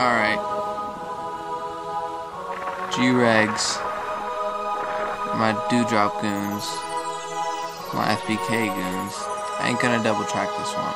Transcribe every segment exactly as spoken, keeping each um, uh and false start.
Alright. G-Regs. My Dewdrop goons. My F B K goons. I ain't gonna double track this one.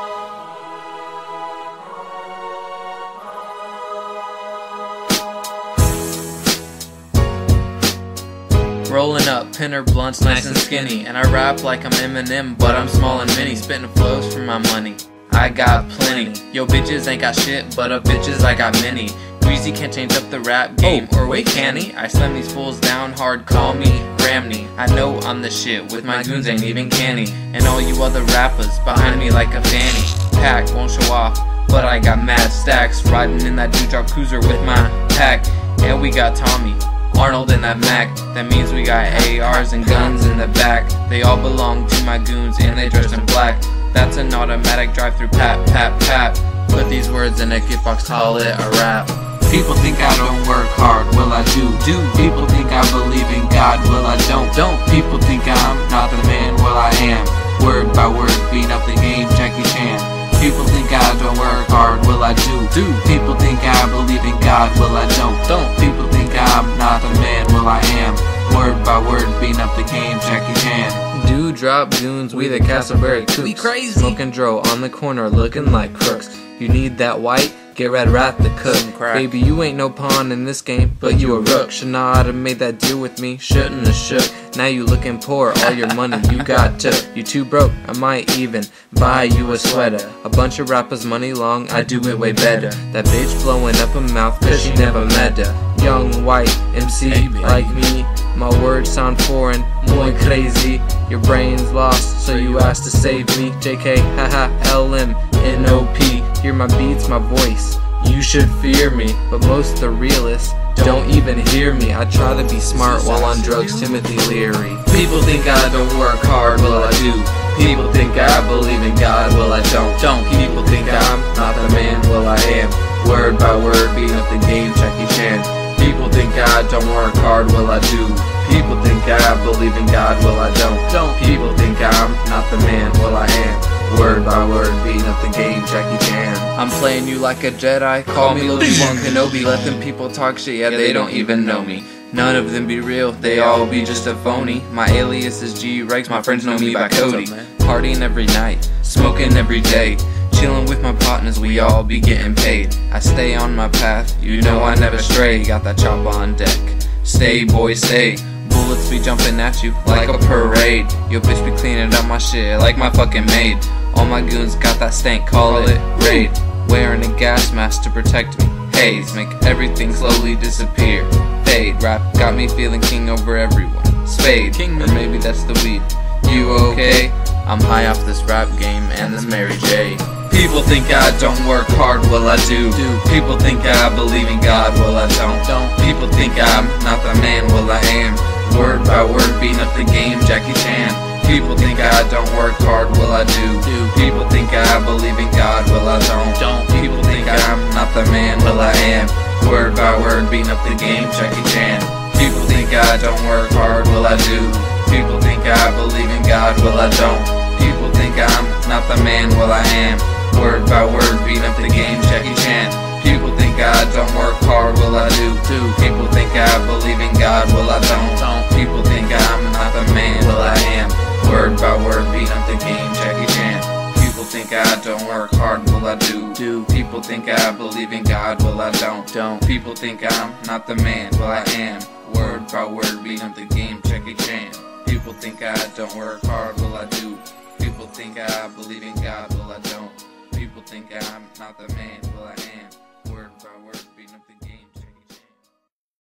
Rolling up, pinner blunts, nice and skinny. And I rap like I'm Eminem, but I'm small and mini. Spitting flows for my money, I got plenty. Yo, bitches ain't got shit, but of bitches I got many. Greasy can't change up the rap game, or wait, can he? I slam these fools down hard, call me Ramney. I know I'm the shit, with my goons ain't even canny. And all you other rappers behind me like a fanny pack won't show off, but I got mad stacks. Riding in that Dewdrop cruiser with my pack. And we got Tommy, Arnold and that Mac. That means we got A Rs and guns in the back. They all belong to my goons and they dressed in black. That's an automatic drive-through pat, pat, pat. Put these words in a giftbox, call it a rap. People think I don't work hard, well I do. Do. People think I believe in God, well I don't. Don't. People think I'm not the man, well I am. Word by word, beat up the game, Jackie Chan. People think I don't work hard, well I do. Do. People think I believe in God, well I don't. Don't. People think I'm not the man, well I am. Word by word, beating up the game, Jackie Chan. Dewdrop goons, we the Castleberry Coops. We crazy. Smoking dro on the corner, looking like crooks. You need that white? Get Red Rat the cook. Baby, you ain't no pawn in this game, but you a rook. Should not have made that deal with me, shouldn't have shook. Now you looking poor, all your money you got took. You too broke, I might even buy you a sweater. A bunch of rappers money long, I do it way better. That bitch blowing up her mouth cause she never met her. Young white M C like me, my words sound foreign, muy crazy. Your brain's lost, so you asked to save me. J K, haha, L M N O P. Hear my beats, my voice, you should fear me. But most the realists don't even hear me. I try to be smart while on drugs, Timothy Leary. People think I don't work hard, well I do. People think I believe in God, well I don't. Don't. People think I'm not the man, well I am. Word by word, beating up the game, Jackie Chan. People think I don't work hard, well I do. People think I believe in God, well I don't. Don't. People think I'm not the man, well I am. Word by word, beating up the game, Jackie Chan. I'm playing you like a Jedi, call me Obi-Wan Kenobi. Let them people talk shit, yeah, they don't even know me. None of them be real, they all be just a phony. My alias is G-Regs, my friends know me by Cody. Partying every night, smoking every day. Chilling with my partners, we all be getting paid. I stay on my path, you know I never stray. Got that chop on deck, stay boy, stay. Bullets be jumping at you like a parade. Yo bitch be cleaning up my shit like my fucking maid. All my goons got that stank, call it raid. Wearing a gas mask to protect me. Haze, make everything slowly disappear. Fade, rap got me feeling king over everyone. Spade, king, or maybe that's the weed. You okay? I'm high off this rap game and this Mary J. People think I don't work hard, well I do. do. People think I believe in God, well I don't. don't. People think I'm not the man, well I am. Word by word, beating up the game, Jackie Chan. People think I don't work hard, well I do. do. People think I believe in God, well I don't. don't. People think I'm not the man, well I am. Word by word, beating up the game, Jackie Chan. People think I don't work hard, well I do. People think I believe in God, well I don't. People think I'm not the man, well I am. Word by word, beating up the game, Jackie Chan. People think I don't work hard, well I do. do. People think I believe in God, well I don't. don't. People think I'm not the man, well I am. Word by word, beating up the game, Jackie Chan. People think I don't work hard, well I do. do. People think I believe in God, well I don't. don't. People think I'm not the man, well I am. Word by word, beating up the game, Jackie Chan. People think I don't work hard, well I do. People think I believe in God, well I don't. People think I'm not the man, well I am. Word by word, beating up the game.